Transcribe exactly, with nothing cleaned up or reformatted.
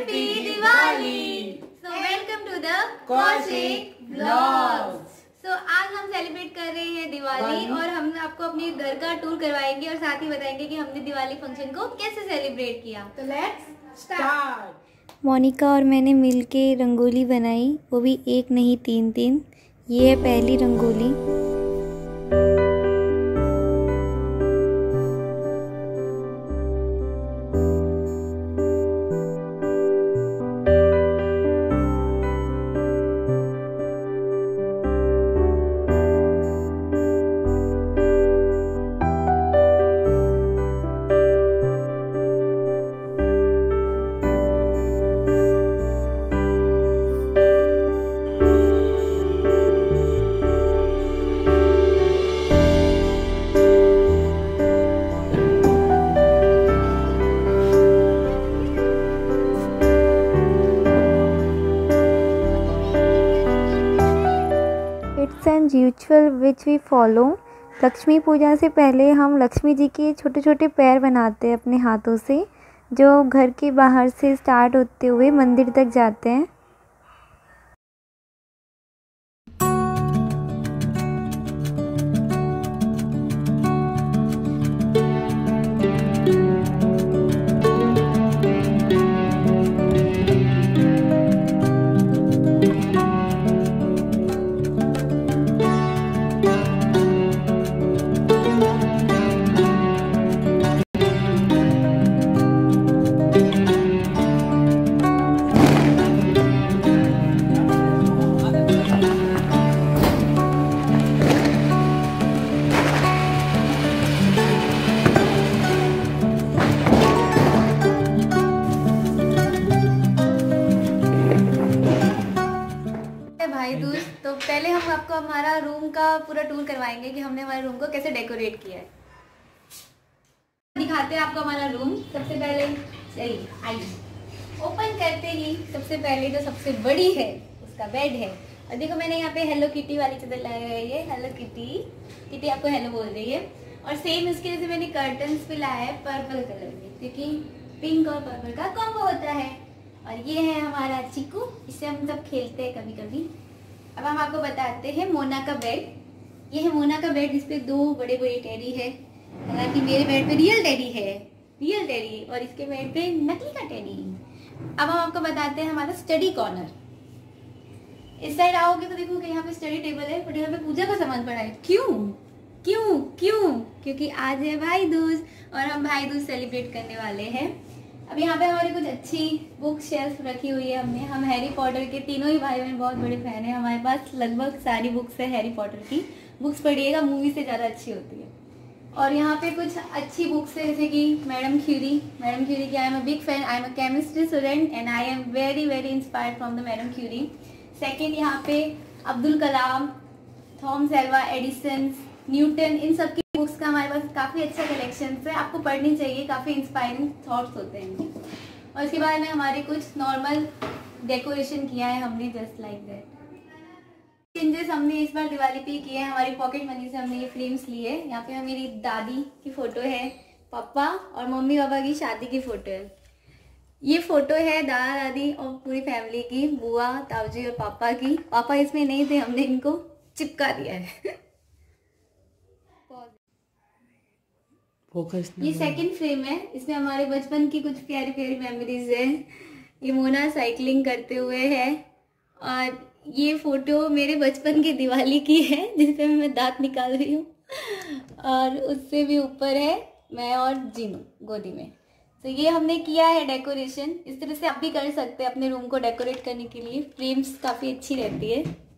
Happy Diwali! So welcome to the Kaushik Vlogs. So आज हम celebrate कर रहे हैं दिवाली और हम आपको अपने घर का टूर करवाएंगे और साथ ही बताएंगे कि हमने दिवाली फंक्शन को कैसे सेलिब्रेट किया। तो लेट्स स्टार्ट। मोनिका और मैंने मिलके रंगोली बनाई, वो भी एक नहीं तीन तीन। ये है पहली rangoli. It's an ritual which we follow. Lakshmi पूजा से पहले हम लक्ष्मी जी के छोटे छोटे पैर बनाते हैं अपने हाथों से, जो घर के बाहर से स्टार्ट होते हुए मंदिर तक जाते हैं। भाई दूज, तो पहले हम आपको हमारा रूम का पूरा टूर करवाएंगे कि हमने हमारे रूम को कैसे डेकोरेट किया है। दिखाते हैं आपको हमारा रूम। सबसे पहले चलिए आइए ओपन करते ही सबसे पहले जो सबसे बड़ी है उसका बेड है। और देखो मैंने यहाँ पे हेलो किटी वाली चादर लगाई है। ये हेलो किटी किटी आपको हेलो बोल रही है। और सेम इसके जैसे मैंने कर्टन्स भी लाया है पर्पल कलर में, क्योंकि पिंक और पर्पल का कॉम्बो होता है। और ये है हमारा चिकू, इससे हम सब खेलते हैं कभी कभी। अब हम आपको बताते हैं मोना का बेड। ये है मोना का बेड, जिसपे दो बड़े बड़े टेडी है। हालांकि मेरे बेड पे रियल टेडी है, रियल टेडी, और इसके बेड पे नकली का टेडी। अब हम आपको बताते हैं हमारा स्टडी कॉर्नर। इस साइड आओगे तो देखो कि यहाँ पे स्टडी टेबल है, बट यहाँ पे पूजा का सामान पड़ा है। क्यों क्यों क्यों? क्योंकि आज है भाई दूज और हम भाई दूज सेलिब्रेट करने वाले हैं। अब यहाँ पे हमारी कुछ अच्छी बुक शेल्फ रखी हुई है हमने। हम हैरी पॉटर के तीनों ही भाई बहन बहुत बड़े फैन हैं। हमारे पास लगभग सारी बुक्स है हैरी पॉटर की। बुक्स पढ़िएगा, मूवी से ज़्यादा अच्छी होती है। और यहाँ पे कुछ अच्छी बुक्स है, जैसे कि मैडम क्यूरी। मैडम क्यूरी की I am a big fan. I am a chemistry student and I am very very inspired from the madam Curie. Second यहाँ पे Abdul Kalam, Thomas Alva Edison, Newton, इन सब की बुक्स का हमारे पास काफ़ी अच्छा कलेक्शन है। आपको पढ़नी चाहिए, काफ़ी इंस्पायरिंग थॉट्स होते हैं। और उसके बाद में हमारे कुछ नॉर्मल डेकोरेशन किया है हमने, जस्ट लाइक दैट। चेंजेस हमने इस बार दिवाली पे किए हैं। हमारी पॉकेट मनी से हमने ये फ्रेम्स लिए। यहाँ पे मेरी दादी की फोटो है, पापा और मम्मी पापा की शादी की फोटो है। ये फोटो है दादा दादी और पूरी फैमिली की, बुआ, ताऊजी और पापा की। पापा इसमें नहीं थे, हमने इनको चिपका दिया है। ये सेकंड फ्रेम है, इसमें हमारे बचपन की कुछ प्यारी प्यारी मेमोरीज है। ये मोना साइकिलिंग करते हुए है। और ये फोटो मेरे बचपन की दिवाली की है, जिसपे मैं दांत निकाल रही हूँ। और उससे भी ऊपर है मैं और जीनू गोदी में। तो ये हमने किया है डेकोरेशन। इस तरह से आप भी कर सकते हैं अपने रूम को डेकोरेट करने के लिए। फ्रेम्स काफ़ी अच्छी रहती है।